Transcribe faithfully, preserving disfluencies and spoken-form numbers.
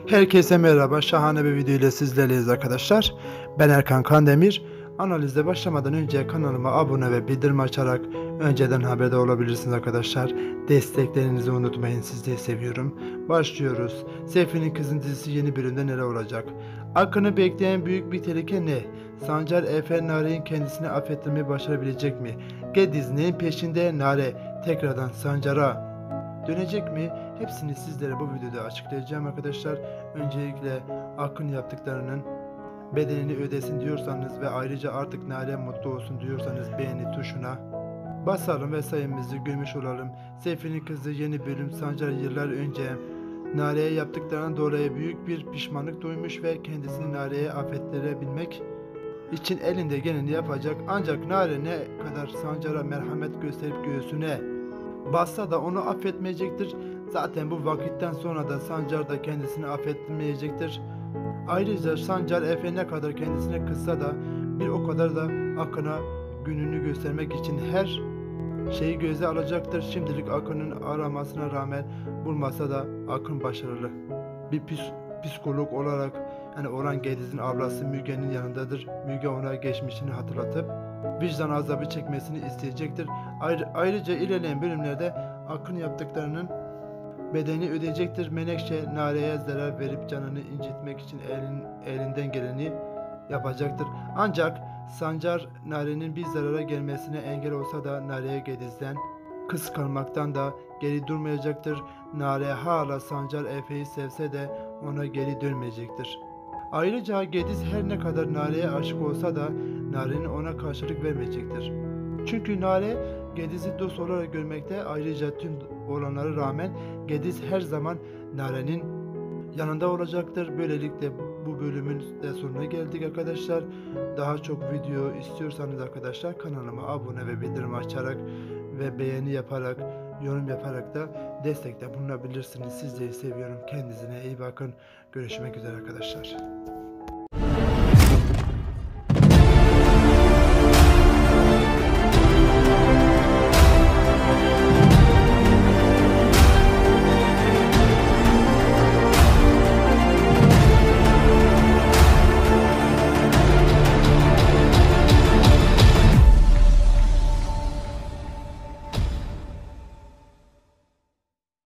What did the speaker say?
Herkese merhaba, şahane bir video ile sizlerleyiz arkadaşlar. Ben Erkan Kandemir. Analize başlamadan önce kanalıma abone ve bildirim açarak önceden haberdar olabilirsiniz arkadaşlar. Desteklerinizi unutmayın, sizleri seviyorum. Başlıyoruz. Seyfi'nin Kızın dizisi yeni bölümde neler olacak? Akın'ı bekleyen büyük bir tehlike ne? Sancar Efe Nare'nin kendisini affettirmeyi başarabilecek mi? Gediz neyin peşinde? Nare tekrardan Sancar'a dönecek mi? Hepsini sizlere bu videoda açıklayacağım arkadaşlar. Öncelikle Akın yaptıklarının bedelini ödesin diyorsanız ve ayrıca artık Nare mutlu olsun diyorsanız beğeni tuşuna basalım ve sayımızı görmüş olalım. Seyfi'nin Kızı yeni bölüm. Sancar yıllar önce Nare'ye yaptıklarından dolayı büyük bir pişmanlık duymuş ve kendisini Nare'ye affettirebilmek için elinde geleni yapacak. Ancak Nare ne kadar Sancar'a merhamet gösterip göğsüne bassa da onu affetmeyecektir. Zaten bu vakitten sonra da Sancar da kendisini affetmeyecektir. Ayrıca Sancar Efe ne kadar kendisine kızsa da bir o kadar da Akın'a gününü göstermek için her şeyi göze alacaktır. Şimdilik Akın'ın aramasına rağmen bulmasa da Akın başarılı. Bir pis- psikolog olarak yani Orhan Gediz'in ablası Müge'nin yanındadır. Müge ona geçmişini hatırlatıp vicdan azabı çekmesini isteyecektir. Ayrı, ayrıca ilerleyen bölümlerde Akın yaptıklarının bedelini ödeyecektir. Menekşe Nare'ye zarar verip canını incitmek için elin, elinden geleni yapacaktır. Ancak Sancar Nare'nin bir zarara gelmesine engel olsa da Nare'ye Gediz'den kıskanmaktan da geri durmayacaktır. Nare hala Sancar Efe'yi sevse de ona geri dönmeyecektir. Ayrıca Gediz her ne kadar Nare'ye aşık olsa da Nare'nin ona karşılık vermeyecektir. Çünkü Nare Gediz'i dost olarak görmekte, ayrıca tüm olanlara rağmen Gediz her zaman Nare'nin yanında olacaktır. Böylelikle bu bölümün de sonuna geldik arkadaşlar. Daha çok video istiyorsanız arkadaşlar kanalıma abone ve bildirim açarak ve beğeni yaparak, yorum yaparak da destekte bulunabilirsiniz. Sizleri seviyorum. Kendinize iyi bakın. Görüşmek üzere arkadaşlar.